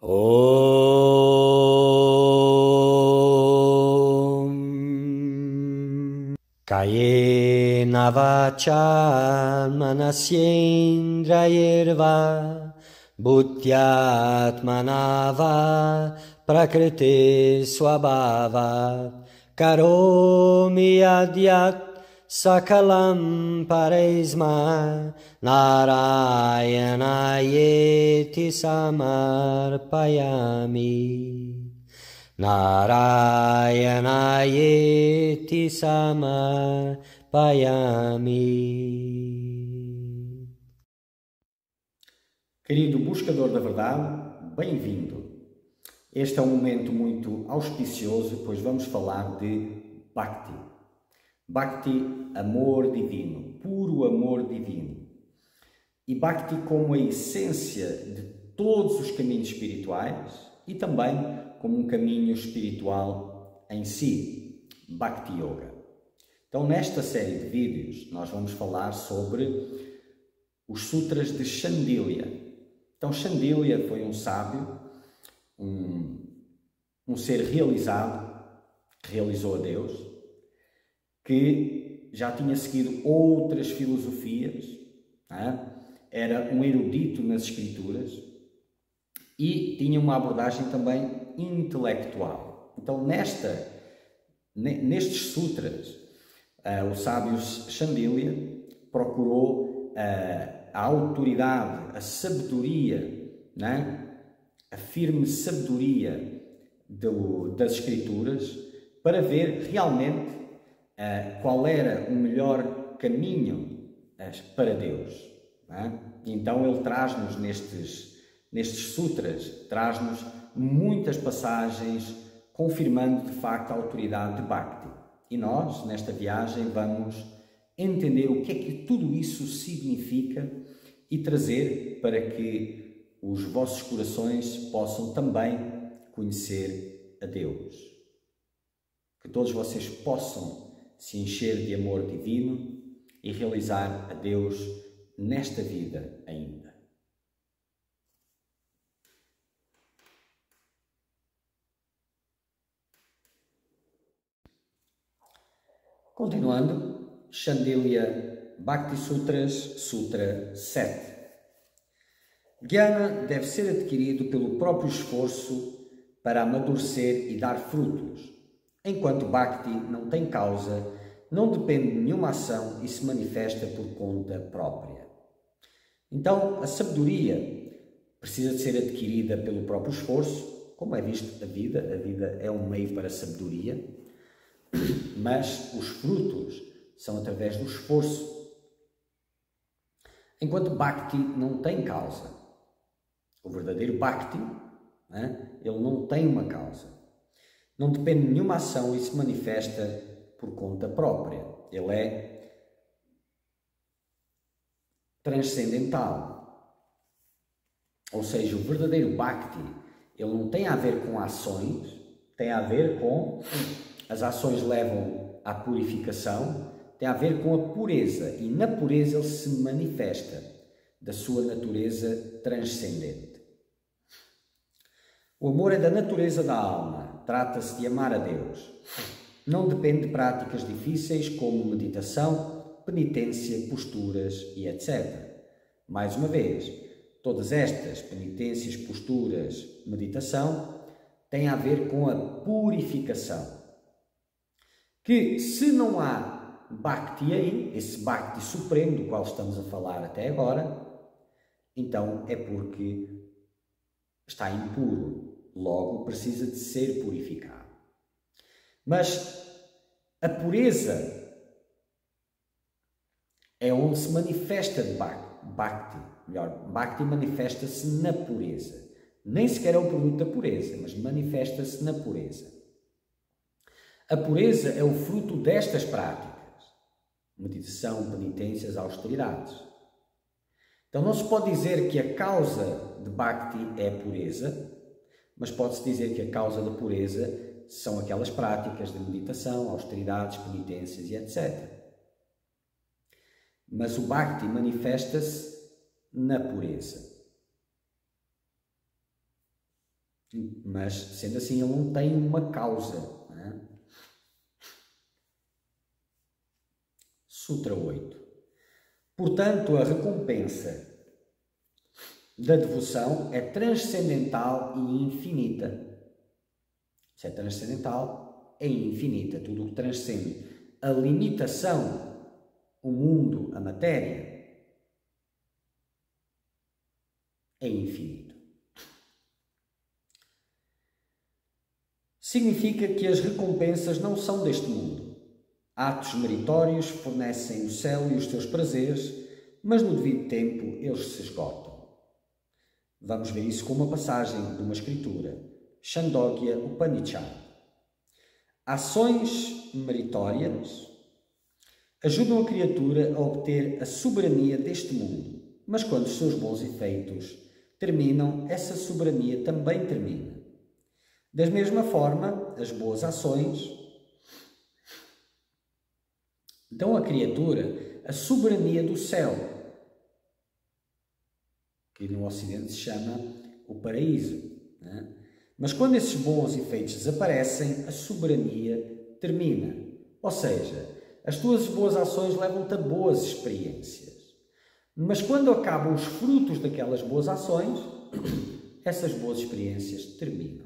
Om Kayena vacha manasyendrayirva Bhutyatmanava prakriti swabhava Karomi adyat Sakalam Paresma Narayanayeeti Samarpayami Narayanayeeti Samarpayami. Querido buscador da verdade, bem-vindo. Este é um momento muito auspicioso, pois vamos falar de Bhakti. Bhakti, amor divino, puro amor divino. E Bhakti como a essência de todos os caminhos espirituais e também como um caminho espiritual em si, Bhakti Yoga. Então, nesta série de vídeos, nós vamos falar sobre os Sutras de Shandilya. Então, Shandilya foi um sábio, um ser realizado, que realizou a Deus, que já tinha seguido outras filosofias, era um erudito nas escrituras e tinha uma abordagem também intelectual. Então, nestes sutras, o sábio Shandilya procurou a autoridade, a sabedoria, a firme sabedoria das escrituras para ver realmente qual era o melhor caminho para Deus. Então ele traz-nos nestes sutras, traz-nos muitas passagens confirmando de facto a autoridade de Bhakti. E nós, nesta viagem, vamos entender o que é que tudo isso significa e trazer para que os vossos corações possam também conhecer a Deus. Que todos vocês possam se encher de amor divino e realizar a Deus nesta vida ainda. Continuando, Shandilya Bhakti Sutras, Sutra 7. Jnana deve ser adquirido pelo próprio esforço para amadurecer e dar frutos, enquanto Bhakti não tem causa, não depende de nenhuma ação e se manifesta por conta própria. Então, a sabedoria precisa de ser adquirida pelo próprio esforço, como é visto a vida é um meio para a sabedoria, mas os frutos são através do esforço. Enquanto Bhakti não tem causa. O verdadeiro Bhakti, ele não tem uma causa. Não depende de nenhuma ação e se manifesta por conta própria. Ele é transcendental. Ou seja, o verdadeiro Bhakti, ele não tem a ver com ações, tem a ver com... As ações levam à purificação, tem a ver com a pureza. E na pureza ele se manifesta da sua natureza transcendente. O amor é da natureza da alma. Trata-se de amar a Deus. Não depende de práticas difíceis como meditação, penitência, posturas e etc. Mais uma vez, todas estas penitências, posturas, meditação têm a ver com a purificação. Que se não há Bhakti aí, esse Bhakti supremo do qual estamos a falar até agora, então é porque está impuro, logo precisa de ser purificado. Mas a pureza é onde se manifesta Bhakti. Melhor, Bhakti manifesta-se na pureza. Nem sequer é o produto da pureza, mas manifesta-se na pureza. A pureza é o fruto destas práticas. Meditação, penitências, austeridades. Então não se pode dizer que a causa de Bhakti é a pureza, mas pode-se dizer que a causa da pureza são aquelas práticas de meditação, austeridades, penitências e etc. Mas o Bhakti manifesta-se na pureza. Mas, sendo assim, ele não tem uma causa. Não é? Sutra 8. Portanto, a recompensa da devoção é transcendental e infinita. Se é transcendental, é infinita. Tudo o que transcende a limitação, o mundo, a matéria, é infinito. Significa que as recompensas não são deste mundo. Atos meritórios fornecem o céu e os teus prazeres, mas no devido tempo eles se esgotam. Vamos ver isso com uma passagem de uma escritura, Chandogya Upanishad. Ações meritórias ajudam a criatura a obter a soberania deste mundo, mas quando os seus bons efeitos terminam, essa soberania também termina. Da mesma forma, as boas ações dão à criatura a soberania do céu, que no Ocidente se chama o paraíso. Né? Mas quando esses bons efeitos desaparecem, a soberania termina. Ou seja, as tuas boas ações levam-te a boas experiências. Mas quando acabam os frutos daquelas boas ações, essas boas experiências terminam.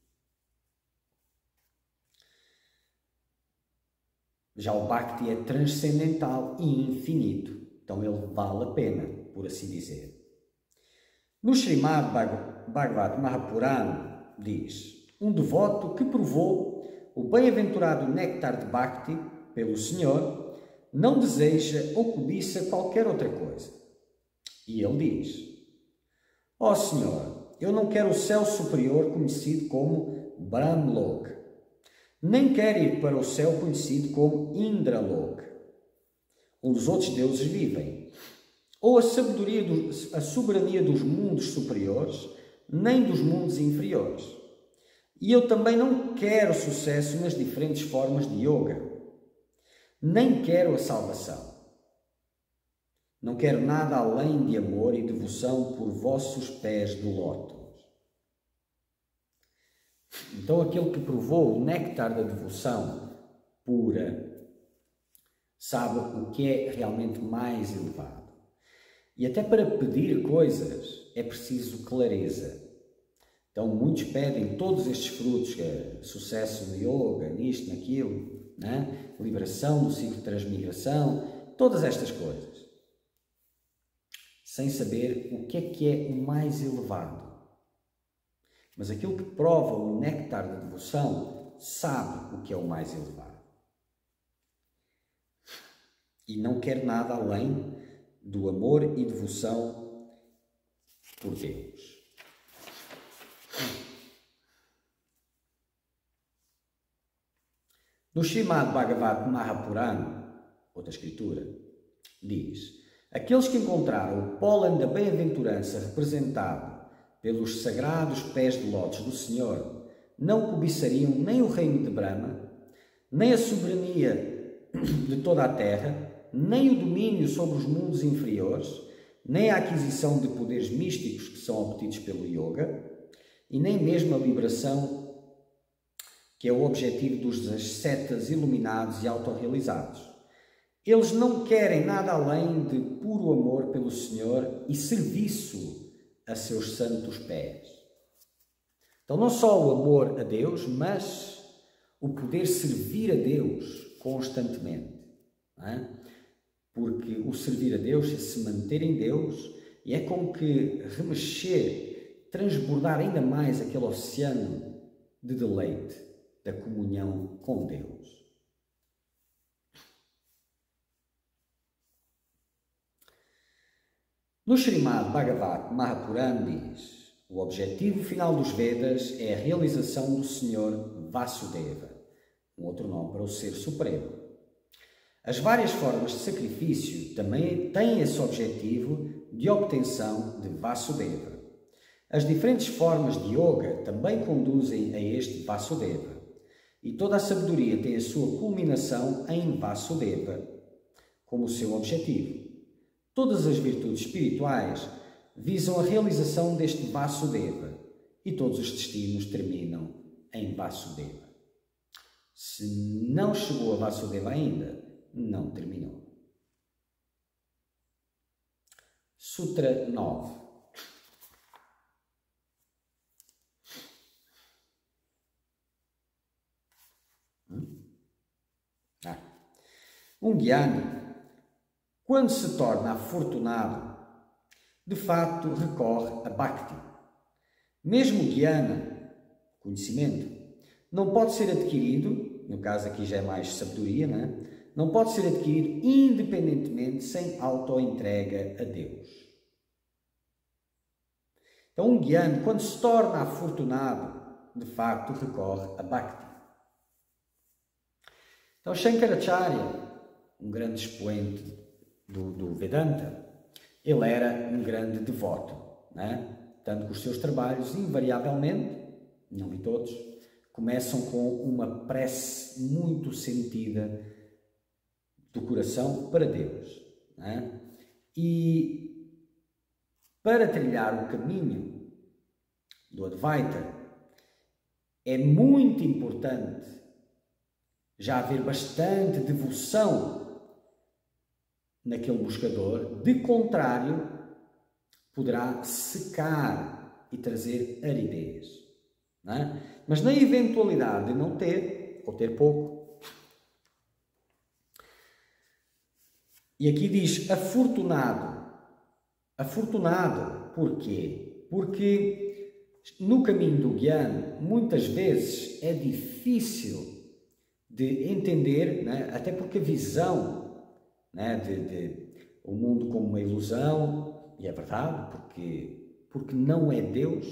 Já o Bhakti é transcendental e infinito, então ele vale a pena, por assim dizer. No Srimad Bhagavad Mahapurana diz: um devoto que provou o bem-aventurado néctar de Bhakti pelo Senhor não deseja ou cobiça qualquer outra coisa. E ele diz: ó Senhor, eu não quero o céu superior conhecido como Brahmlok, nem quero ir para o céu conhecido como Indralok, onde os outros deuses vivem, ou a soberania dos mundos superiores, nem dos mundos inferiores. E eu também não quero sucesso nas diferentes formas de yoga, nem quero a salvação. Não quero nada além de amor e devoção por vossos pés de lótus. Então aquele que provou o néctar da devoção pura sabe o que é realmente mais elevado. E até para pedir coisas é preciso clareza. Então muitos pedem todos estes frutos, que é sucesso no yoga, nisto, naquilo, né? Liberação do ciclo de transmigração, todas estas coisas, sem saber o que é o mais elevado. Mas aquele que prova o néctar da devoção sabe o que é o mais elevado. E não quer nada além do amor e devoção por Deus. No Srimad Bhagavad Mahapurana, outra escritura, diz: aqueles que encontraram o pólen da bem-aventurança representado pelos sagrados pés de lótus do Senhor não cobiçariam nem o reino de Brahma, nem a soberania de toda a terra, nem o domínio sobre os mundos inferiores, nem a aquisição de poderes místicos que são obtidos pelo yoga, e nem mesmo a liberação, que é o objetivo dos ascetas iluminados e autorrealizados. Eles não querem nada além de puro amor pelo Senhor e serviço a seus santos pés. Então não só o amor a Deus, mas o poder servir a Deus constantemente. Não é? Porque o servir a Deus é se manter em Deus e é como que remexer, transbordar ainda mais aquele oceano de deleite da comunhão com Deus. No Srimad Bhagavad Mahapurana diz: o objetivo final dos Vedas é a realização do Senhor Vasudeva, um outro nome para o Ser Supremo. As várias formas de sacrifício também têm esse objetivo de obtenção de Vasudeva. As diferentes formas de yoga também conduzem a este Vasudeva. E toda a sabedoria tem a sua culminação em Vasudeva como seu objetivo. Todas as virtudes espirituais visam a realização deste Vasudeva e todos os destinos terminam em Vasudeva. Se não chegou a Vasudeva ainda, não terminou. Sutra 9. Um Gyani, quando se torna afortunado, de facto recorre a Bhakti. Mesmo o Gyana, conhecimento, não pode ser adquirido, no caso aqui já é mais sabedoria, não pode ser adquirido independentemente sem auto-entrega a Deus. Então um Gyani, quando se torna afortunado, de facto recorre a Bhakti. Então Shankaracharya, um grande expoente do Vedanta, ele era um grande devoto, tanto que os seus trabalhos, invariavelmente, não li todos, começam com uma prece muito sentida do coração para Deus. E para trilhar o caminho do Advaita, é muito importante já haver bastante devoção naquele buscador, de contrário, poderá secar e trazer aridez. Mas na eventualidade de não ter, ou ter pouco, e aqui diz afortunado. Afortunado, porquê? Porque no caminho do Gyana, muitas vezes é difícil de entender, até porque a visão de o mundo como uma ilusão, e é verdade, porque não é Deus,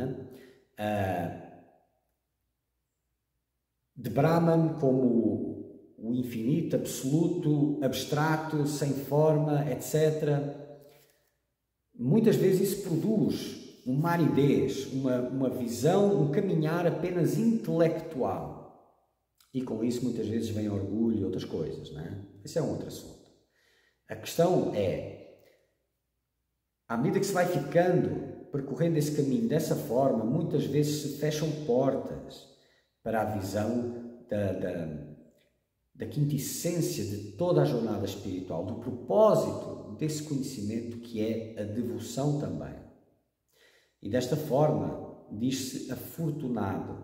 de Brahman como o infinito, absoluto, abstrato, sem forma, etc. Muitas vezes isso produz uma aridez, uma visão, um caminhar apenas intelectual. E com isso muitas vezes vem orgulho e outras coisas, Esse é um outro assunto. A questão é, à medida que se vai ficando, percorrendo esse caminho dessa forma, muitas vezes se fecham portas para a visão da quintessência de toda a jornada espiritual, do propósito desse conhecimento que é a devoção também. E desta forma, diz-se afortunado,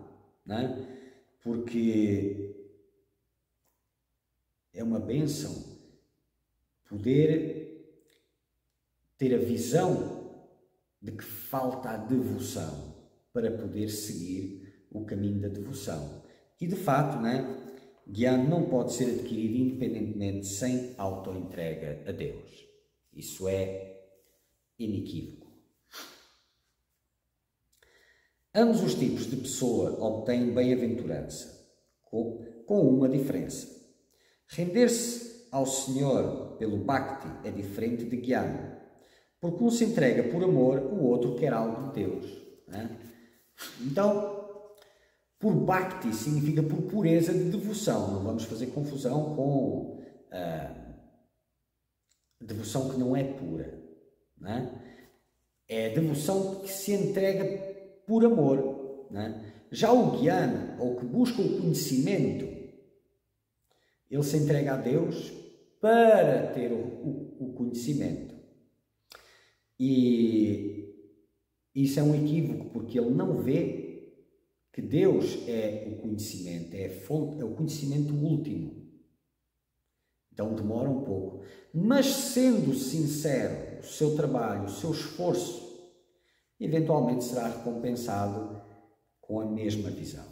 porque é uma bênção poder ter a visão de que falta a devoção para poder seguir o caminho da devoção. E de facto, Gyana não pode ser adquirido independentemente sem auto-entrega a Deus. Isso é inequívoco. Ambos os tipos de pessoa obtêm bem-aventurança, com uma diferença. Render-se ao Senhor pelo Bhakti é diferente de Gyana, porque um se entrega por amor, o outro quer algo de Deus. Então, por Bhakti significa por pureza de devoção. Não vamos fazer confusão com devoção que não é pura. É a devoção que se entrega por amor. Já o Gyana, ou que busca o conhecimento, ele se entrega a Deus para ter o conhecimento. E isso é um equívoco, porque ele não vê que Deus é o conhecimento, é a fonte, é o conhecimento último. Então demora um pouco. Mas sendo sincero, o seu trabalho, o seu esforço, eventualmente será recompensado com a mesma visão.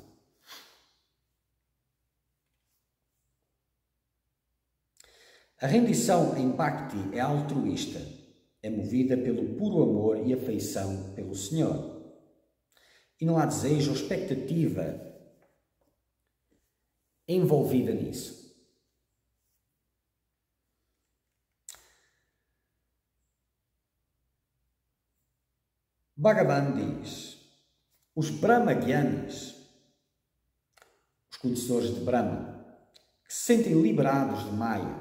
A rendição em Bhakti é altruísta, é movida pelo puro amor e afeição pelo Senhor. E não há desejo ou expectativa envolvida nisso. Bhagavan diz, os Brahmagyanis, os conhecedores de Brahma, que se sentem liberados de Maya,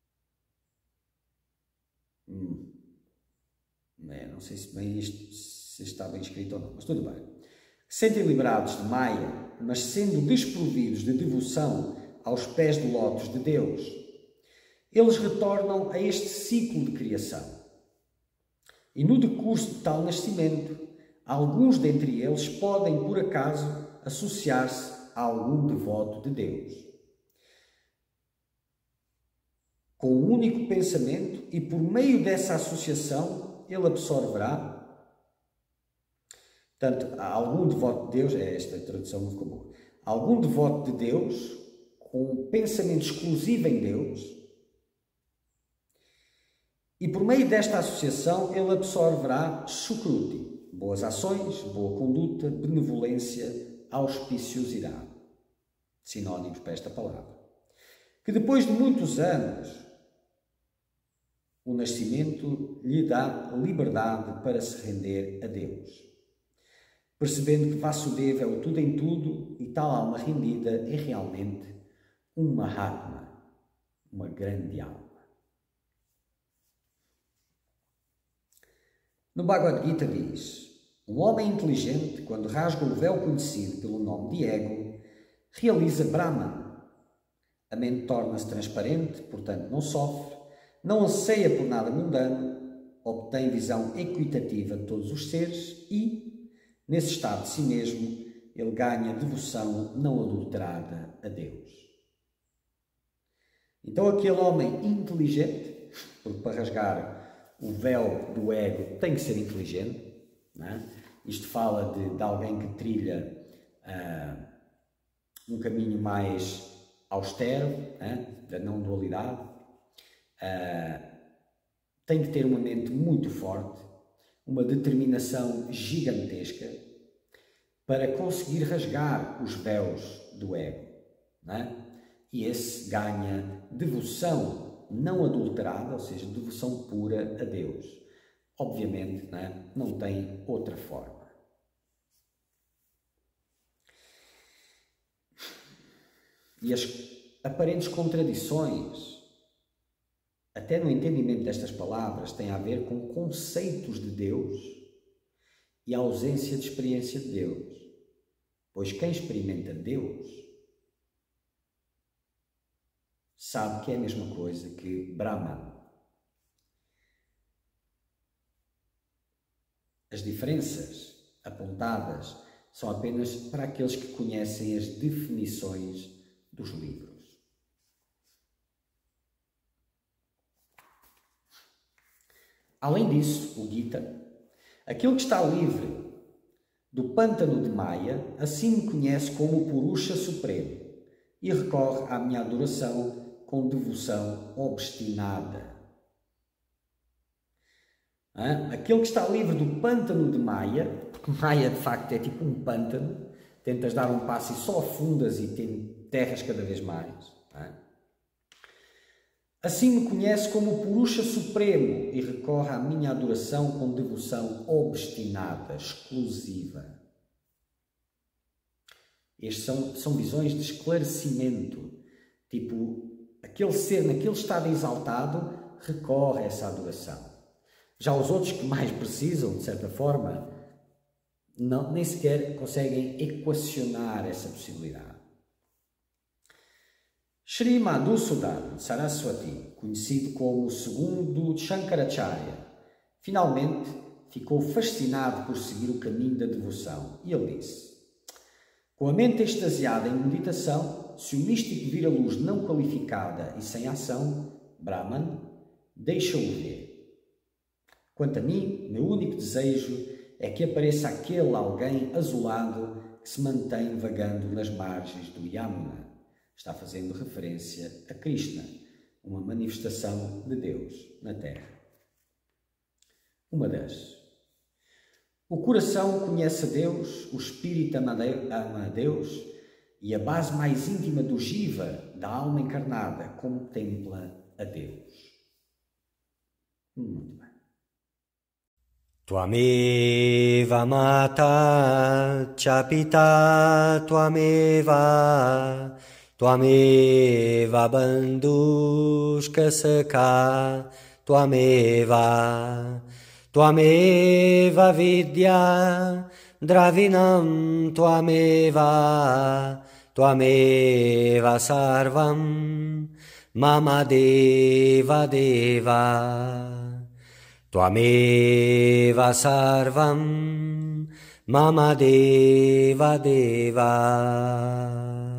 não sei se bem isto se está bem escrito ou não, mas tudo bem. Sentem liberados de Maia, mas sendo desprovidos de devoção aos pés de lótus de Deus, eles retornam a este ciclo de criação. E no decurso de tal nascimento, alguns dentre eles podem, por acaso, associar-se a algum devoto de Deus. Com um único pensamento e por meio dessa associação, ele absorverá. Portanto, algum devoto de Deus, esta tradução não ficou boa, algum devoto de Deus, com um pensamento exclusivo em Deus, e por meio desta associação ele absorverá shukruti, boas ações, boa conduta, benevolência, auspiciosidade, sinónimos para esta palavra, que depois de muitos anos o nascimento lhe dá liberdade para se render a Deus, percebendo que Vasudeva é o tudo em tudo e tal alma rendida é realmente um Mahatma, uma grande alma. No Bhagavad Gita diz: um homem inteligente, quando rasga o véu conhecido pelo nome de ego, realiza Brahman. A mente torna-se transparente, portanto não sofre, não anseia por nada mundano, obtém visão equitativa de todos os seres e, nesse estado de si mesmo, ele ganha devoção não adulterada a Deus. Então aquele homem inteligente, porque para rasgar o véu do ego tem que ser inteligente, não é? Isto fala de alguém que trilha um caminho mais austero, da não dualidade, tem que ter uma mente muito forte, uma determinação gigantesca para conseguir rasgar os véus do ego, não é? E esse ganha devoção não adulterada, ou seja, devoção pura a Deus. Obviamente, não tem outra forma. E as aparentes contradições, até no entendimento destas palavras, têm a ver com conceitos de Deus e a ausência de experiência de Deus. Pois quem experimenta Deus sabe que é a mesma coisa que Brahman. As diferenças apontadas são apenas para aqueles que conhecem as definições dos livros. Além disso, o Gita, aquele que está livre do pântano de Maya, assim me conhece como o Purusha Supremo e recorre à minha adoração com devoção obstinada. Aquele que está livre do pântano de Maya, porque Maya de facto é tipo um pântano, tentas dar um passo e só afundas e tem terras cada vez mais. Assim me conhece como o Purusha Supremo e recorre à minha adoração com devoção obstinada, exclusiva. Estas são visões de esclarecimento, tipo, aquele ser naquele estado exaltado recorre a essa adoração. Já os outros que mais precisam, de certa forma, nem sequer conseguem equacionar essa possibilidade. Sri Madhusudan Saraswati, conhecido como o segundo Shankaracharya, finalmente ficou fascinado por seguir o caminho da devoção e ele disse: com a mente extasiada em meditação, se o místico vir a luz não qualificada e sem ação, Brahman, deixa-o ver. Quanto a mim, meu único desejo é que apareça aquele alguém azulado que se mantém vagando nas margens do Yamuna. Está fazendo referência a Krishna, uma manifestação de Deus na Terra. Uma das. O coração conhece a Deus, o espírito ama a Deus e a base mais íntima do Jiva, da alma encarnada, contempla a Deus. Muito bem. Tvameva mata cha pita tvameva tvameva bandhushka sakha tvameva Tvameva vidya dravinam tvameva Tvameva sarvam mama deva deva Tvameva sarvam mama deva deva